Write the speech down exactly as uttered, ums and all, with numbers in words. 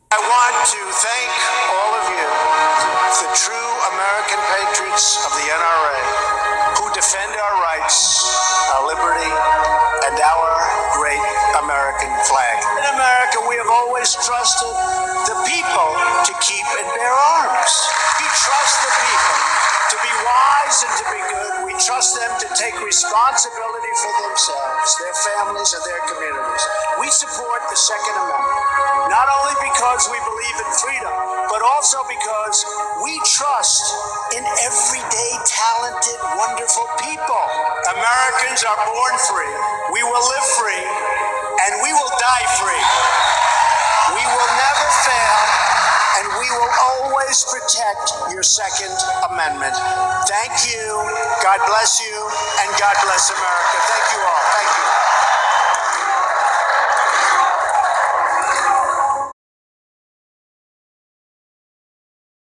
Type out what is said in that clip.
I want to thank all of you, the true American patriots of the N R A, who defend our rights, our liberty, and our great American flag. In America, we have always trusted the people to keep and bear arms. We trust the people to be wise and to be good. We trust them to take responsibility for themselves, their families, and their communities. We support the Second Amendment, not only because we believe in freedom, but also because we trust in everyday, talented, wonderful people. Americans are born free. We will live free, and we will die free. We will never fail, and we will always protect your Second Amendment. Thank you. God bless you, and God bless America. Thank you all. Thank you.